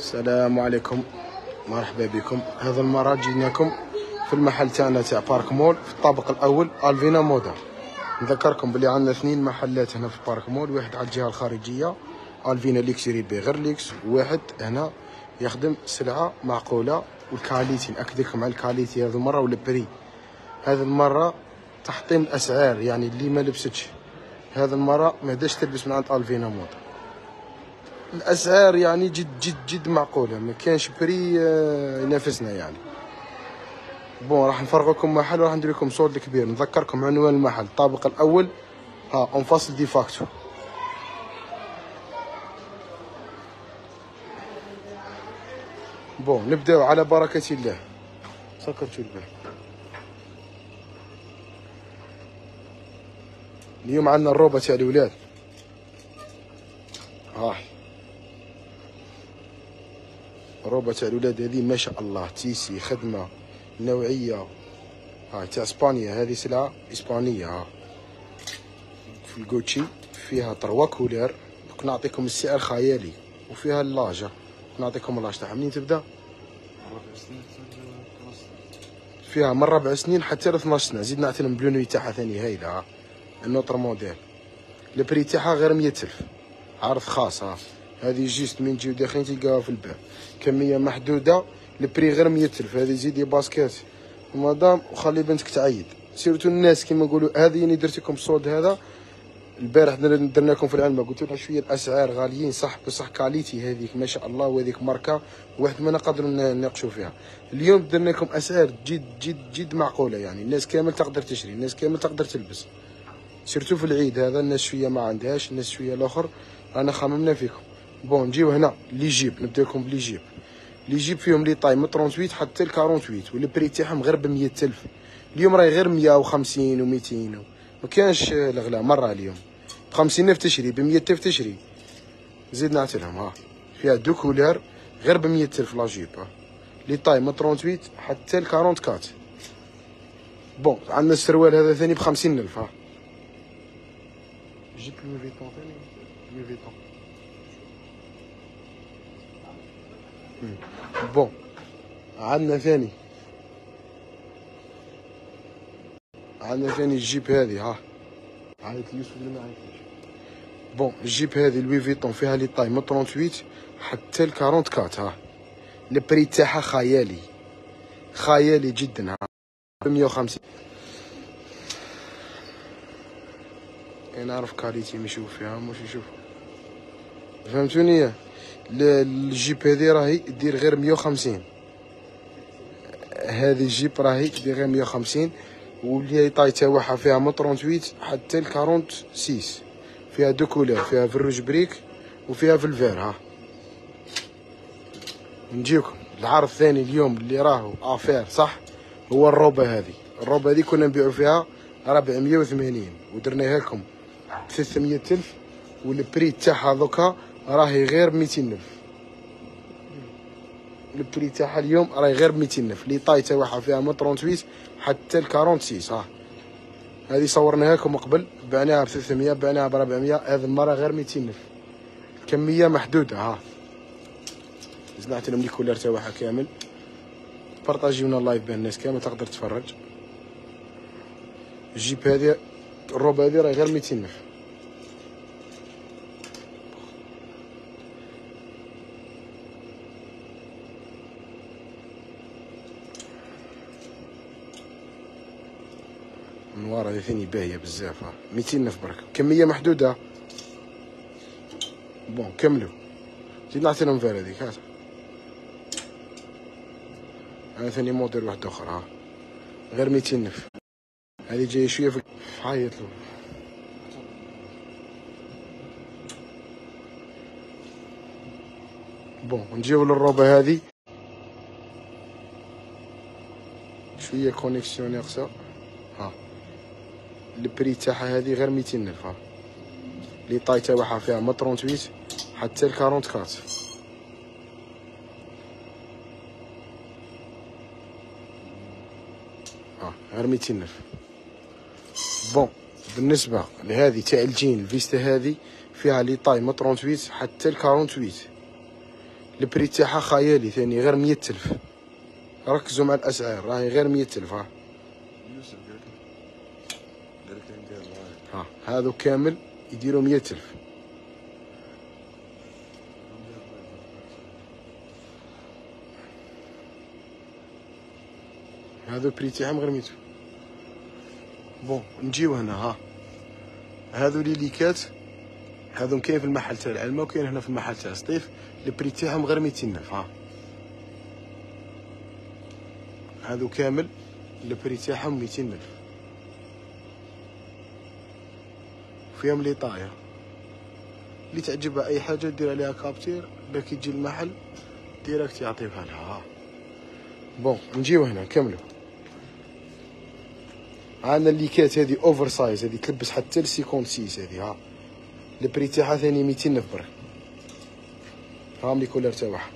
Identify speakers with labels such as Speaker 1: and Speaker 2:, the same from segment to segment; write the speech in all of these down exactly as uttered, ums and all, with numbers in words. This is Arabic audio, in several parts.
Speaker 1: السلام عليكم، مرحبا بكم. هذا المرة جيناكم في المحل تاعنا تاع بارك مول في الطابق الاول الفينا مودا. نذكركم بلي عندنا اثنين محلات هنا في بارك مول، واحد على الجهه الخارجيه الفينا ليكس يريد بيه غير ليكس، وواحد هنا يخدم سلعه معقوله والكاليتي. ناكد لكم على الكاليتي هذه المره والبري. هذه المره تحطيم الاسعار، يعني اللي ما لبستش هذه المره ما بداش تلبس من عند الفينا مودا. الاسعار يعني جد جد جد معقوله، ما كانش بري ينافسنا يعني. بون راح نفرغ لكم محل وراح ندير لكم صوت كبير. نذكركم عنوان المحل الطابق الاول ها انفصل دي فاكتو. بون نبداو على بركه الله. سكرتوا الباب. اليوم عندنا الروبه تاع الولاد. ها الروبه تاع الولاد هذه ما شاء الله تيسي خدمه نوعيه. هاي تاع اسبانيا، هذه سلعه اسبانيه. ها في الكوتشي فيها تروا كولير. دوك نعطيكم السعر خيالي، وفيها اللاجه. نعطيكم اللاجه تاعها منين تبدا. فيها من ربع سنين حتى ل اثناش سنه. زيد نعطيهم بلونوي تاعها ثاني هايله. ها النوتر موديل البري تاعها غير مية ألف، عرض خاص. ها هذه جيست من تجيو داخلين تلقاها في الباب، كميه محدوده، البري غير مية ألف. هذه زيدي باسكيت مدام وخلي بنتك تعيد. سيرتو الناس كيما نقولوا. هذه اللي درت لكم الصوت هذا البارح، درنا لكم في العلبه. قلت لكم شويه الاسعار غاليين صح، بصح كاليتي هذيك ما شاء الله، وهذيك ماركه واحد ما نقدروا نناقشوا فيها. اليوم درنا لكم اسعار جد جد جد معقوله، يعني الناس كامل تقدر تشري، الناس كامل تقدر تلبس. سيرتو في العيد هذا الناس شويه ما عندهاش، الناس شويه الاخر رانا خممنا فيكم. بون نجيو هنا لي جيب. نبدا لكم بلي جيب. لي جيب فيهم لي طاي من ثمانية وثلاثين حتى ل أربعة وأربعين، والبري تاعهم غير ب مية ألف. اليوم راهي غير مية وخمسين و ميتين، ما كانش الغلا مره. اليوم بخمسين ألف تشري، بمية ألف تشري. زيد نعتلهم. ها فيها دو كولير غير بمية ألف لا جيب. ها لي طاي من ثمانية وثلاثين حتى ل أربعة وأربعين. بون عندنا السروال هذا ثاني بخمسين ألف. ها جيب لوي فيتون ثاني. لوي فيتون. بون عندنا ثاني عندنا ثاني الجيب هذه. ها عيط يوسف اللي ما عيطليش. بون الجيب هذه لوي فيتون فيها لي طاي من ثمانية وثلاثين حتى ل أربعة وأربعين. ها البري تاعها خيالي خيالي جدا. ها مية وخمسين. انا نعرف كاليتي ما يشوف فيها مش يشوف. فهمتوني. الجيب هذه راهي دير غير مية وخمسين. هذه الجيب راهي دير غير مية وخمسين، واللي طاي تاعها فيها من ثمانية وثلاثين حتى ل أربعة وستين. فيها دو كولور، فيها في الروج بريك وفيها في الفير. ها نجيكم العرض الثاني اليوم اللي راهو افير صح، هو الروبه هذه. الروبه هذه كنا نبيعوا فيها ربعمية وثمانين ودرناها لكم ب ثلاثمية ألف، والبري تاعها دوكا راهي غير ميتين ألف. البري تاعها اليوم راهي غير ميتين ألف. لي طاي تاعها فيها من ثمانية وثلاثين حتى ل أربعة وستين. ها هذه صورناها لكم قبل، بعناها ب ثلاثمية، بعناها ب أربعمية. هذه المره غير ميتين ألف، كميه محدوده. ها زنعت لهم لي كولر تاعها كامل. بارطاجيونا اللايف بين الناس كامل تقدر تتفرج. الجيب هذه الروبه هذه راهي غير ميتين ألف. النوار هذه ثاني باهيه بزاف. ها ميتين ألف برك، كميه محدوده. بون كملوا. زيد نعطي لهم فير هذيك. هات هذا ثاني موديل واحد اخر. ها غير ميتين ألف. هذه جايه شويه في عيط له. بون نجيو للروبه هذه شويه كونيكسيون ناقصه. ها البري تاعها هذه غير ميتين ألف. ها لي طاي تاعها فيها من ثمانية وثلاثين حتى ل أربعة وأربعين. ها غير ميتين ألف. بون بالنسبه لهذه تاع الجين الفيستا هذه فيها لي طاي من ثمانية وثلاثين حتى ل أربعة وأربعين. البري تاعها خيالي ثاني غير مية ألف. ركزوا مع الاسعار راهي غير مية ألف. ها ها هذو كامل يديروا مية ألف. هذو بري تاعهم غير مية ألف. بون نجيو هنا. ها هذو لي ليكات هذو كاين في المحل تاع العلمه وكاين هنا في المحل تاع سطيف. البري تاعهم غير ميتين ألف. ها هذو كامل البري تاعهم ميتين ألف. فيهم لي طاية اللي تعجبها اي حاجه دير عليها كابتير باش كي تجي المحل ديريكت يعطيوها لها. ها بون نجيو هنا نكملو. عندنا الليكات هذه اوفر سايز، هذه تلبس حتى ل خمسة وستين. هذه ها البري تاعها ثاني ميتين ألف برك. هاهم لي كولر تاعها.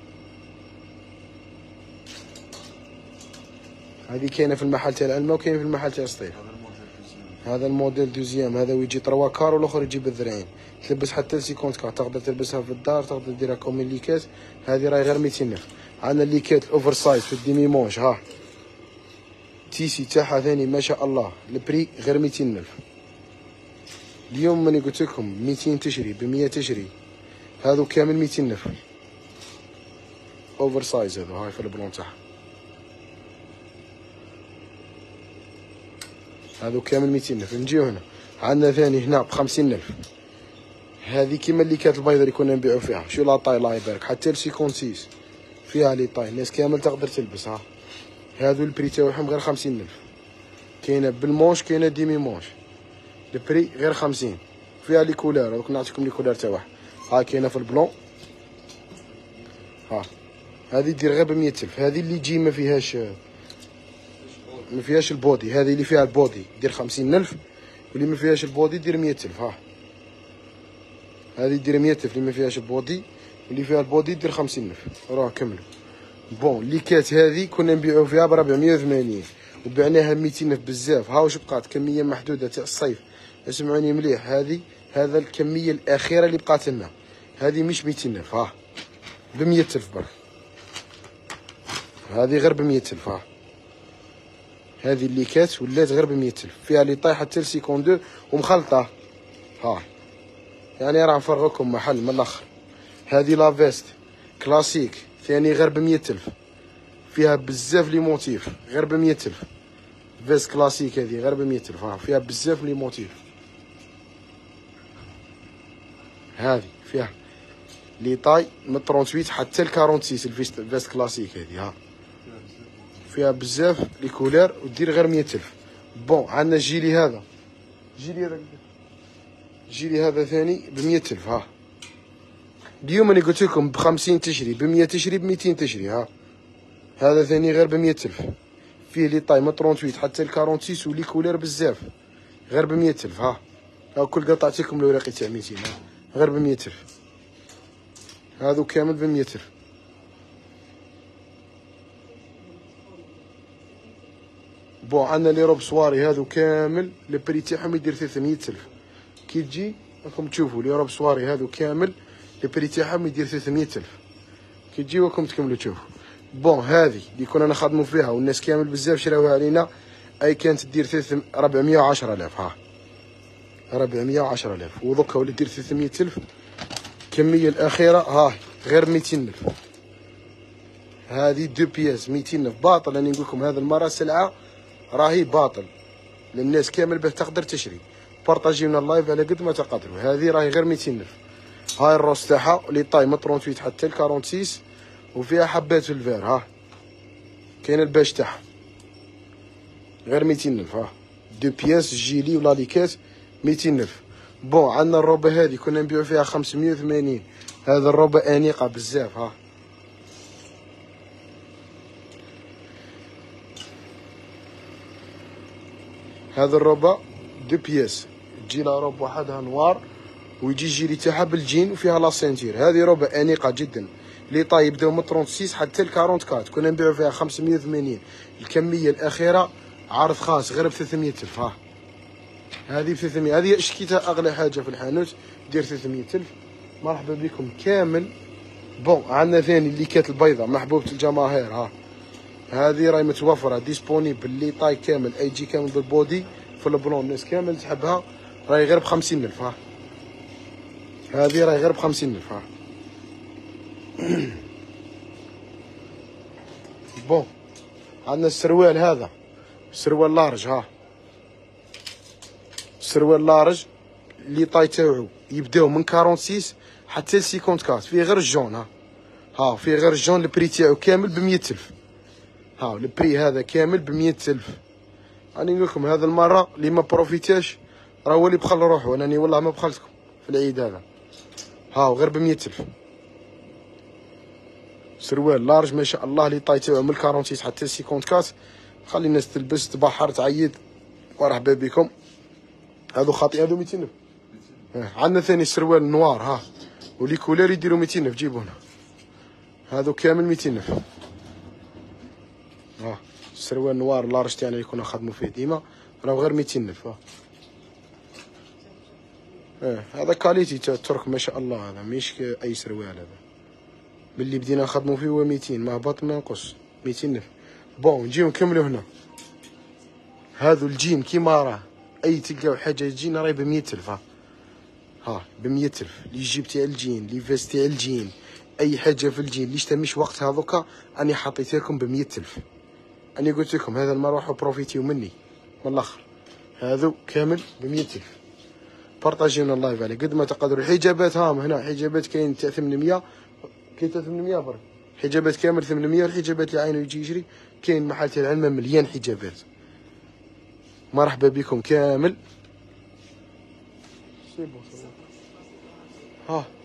Speaker 1: هذه كاينه في المحل تاع العلمه وكاين في المحل تاع سطيف. هذا الموديل دوزيام، هذا ويجي تروا كار والاخر يجي بالذراعين. تلبس حتى ل خمسين كار، تقدر تلبسها في الدار، تقدر ديرها كوم ليكات. هذه راهي غير ميتين ألف. عندنا الليكات الاوفر سايز في الديمي مونش. ها تيسي تاعها ثاني ما شاء الله. البري غير ميتين ألف. اليوم ماني قلت لكم ميتين تشري بمية تشري. هذو كامل ميتين ألف اوفر سايز. هذو هاي في البلون تاعها. هذو كامل ميتين ألف. نجيو هنا عندنا ثاني هنا بخمسين ألف. هذه كيما اللي كانت البيضة اللي كنا نبيعو فيها. شو لا طاي الله يبارك حتى ل خمسة وستين فيها لي طاي. الناس كامل تقدر تلبسها. هذو البري تاعهم غير خمسين ألف. كاينه بالمونش كاينه ديمي مونش. البري غير خمسين. فيها لي كولار. دوك نعطيكم لي كولار تاعها. ها كاينه في البلون. ها هذه دير غير بمية ألف. هذه اللي تجي ما فيهاش ما فيهاش البودي. هذه اللي فيها البودي دير خمسين ألف، واللي ما فيهاش البودي دير مية ألف. ها هذه دير مية ألف اللي ما فيهاش البودي، واللي فيها البودي دير خمسين ألف. راه كملوا. بون ليكات هذه كنا نبيعو فيها ب ربعمية وثمانين وبعناها ميتين ألف بزاف. ها واش بقات كميه محدوده تاع الصيف. اسمعوني مليح، هذه هذا الكميه الاخيره اللي بقات لنا. هذه مش ميتين ألف. ها بمية ألف برك. هذه غير بمية ألف. ها هذه الليكات ولات غير بمية ألف. فيها لي طاي حتى ل خمسة وستين ومخلطه. ها يعني راه نفرغكم محل من الاخر. هذه لا فيست كلاسيك ثاني غير بمية ألف. فيها بزاف لي موتيف غير بمية ألف. فيست كلاسيك هذه غير بمية ألف. ها فيها بزاف لي موتيف. هذه فيها لي طاي من ثمانية وثلاثين حتى ل ستة وأربعين. الفيست كلاسيك هذه. ها فيها بزاف لي كولير ودير غير مية ألف. بون عندنا الجيلي هذا. جيلي هذا جيلي هذا ثاني بمية ألف. ها اليوم انا قلت لكم بخمسين تشري، بمية تشري، بميتين تشري. ها هذا ثاني غير بمية ألف. فيه لي طاي من ثمانية وثلاثين حتى ل ستة وأربعين ولي كولير بزاف غير بمية ألف. ها ها كل قطعة عطيتكم الوراقي تاع ميتين غير بمية ألف. هذو كامل بمية ألف. بون عندنا لي روب سواري هذو كامل البري تاعهم يدير ثلاثمية ألف. كي تجي راكم تشوفوا لي روب سواري هذو كامل البري تاعهم يدير ثلاثمية ألف. كي تجي راكم تكملوا تشوفوا. بون هذه اللي كنا نخدموا فيها والناس كامل بزاف شراوها علينا، اي كانت دير ربعمية وعشرة آلاف. ها ربعمية وعشرة آلاف ودوكا ولات دير ثلاثمية ألف. الكميه الاخيره ها غير ميتين ألف. هذه دو بياس ميتين ألف. باطل راني نقول لكم هذه المره سلعه راهي باطل للناس كامل باش تقدر تشري. بارطاجي من اللايف على قد ما تقدروا. هذه راهي غير ميتين ألف. هاي الروس تاعها لي طاي من ثمانية وثلاثين حتى ل ستة وأربعين وفيها حبات في الفير. ها كاين الباش تاعها غير ميتين ألف. ها دو بياس جيلي ولا ليكات ميتين ألف. بون عندنا الروبه هذه كنا نبيعو فيها خمسمية وثمانين. هذا الروبه انيقه بزاف. ها هذا الروبه دو بياس تجي لا روب وحدها نوار ويجي الجيلي تاعها بالجين وفيها لا سنتير. هذه روبه انيقه جدا. لي طاي يبداو من ثلاثة وستين حتى ل أربعة وأربعين كنا نبيعو فيها خمسمية وثمانين. الكميه الاخيره عرض خاص غير ب ثلاثمية ألف. ها هذه ب ثلاثمية. هذه شكيتها اغلى حاجه في الحانوت دير ثلاثمية ألف. مرحبا بكم كامل بون عندنا ثاني الليكات البيضاء محبوبة الجماهير. ها هذه راهي متوفرة ديسبونيبل لي طاي كامل اي جي كامل بالبودي في البلون، الناس كامل تحبها، راهي غير بخمسين ألف. ها هذه راهي غير بخمسين ألف. ها بون عندنا السروال هذا، السروال لارج. ها السروال لارج لي طاي تاوعو يبداو من أربعة وأربعين حتى ل خمسة وخمسين، فيه غير الجون. ها ها فيه غير الجون، البري تاعو كامل بمية ألف. ها البري هذا كامل بمية ألف. راني نقول لكم هذا المره اللي ما بروفيتاش راه هو اللي بخل روحو، انني والله ما بخلتكم في العيد هذا. ها غير بمية ألف. سروال لارج ما شاء الله اللي طاي تاعو من أربعة وأربعين حتى ل خمسة وخمسين، خلي الناس تلبس تبحر تعيد. مرحبا بكم. هذو خاطئ، هذو ميتين ألف. عندنا ثاني السروال نوار. ها ولي كولير يديروا ميتين ألف، جيبوا هنا هذو كامل ميتين ألف. ها السروال نوار لارج تاعنا اللي كنا نخدموا فيه ديما راهو غير ميتين ألف. ها اه هذا كاليتي تاع الترك ما شاء الله، هذا مش اي سروال، هذا باللي بدينا نخدموا فيه هو ميتين، ما هبط ما نقص، ميتين ألف. بون نجيو نكملوا هنا. هذو الجين كيما راه اي تلقاو حاجه الجين راهي بمية ألف. ها ها بمية ألف لي جيب تاع الجين، لي فيست تاع الجين، اي حاجه في الجين اللي شتمش وقت هذوكا اني حطيت لكم بمية ألف. اني قلت لكم هذا المره روحوا بروفيتيو مني من الاخر، هذو كامل بمية ألف. بارطاجيونا اللايف عليه قد ما تقدروا. الحجابات هام هنا، حجابات كاين تاع ثمنمية، كاين تاع ثمنمية برك، حجابات كامل ثمنمية. والحجابات اللي عينو يجي يجري كاين محل تاع العلمة مليان حجابات. مرحبا بكم كامل. ها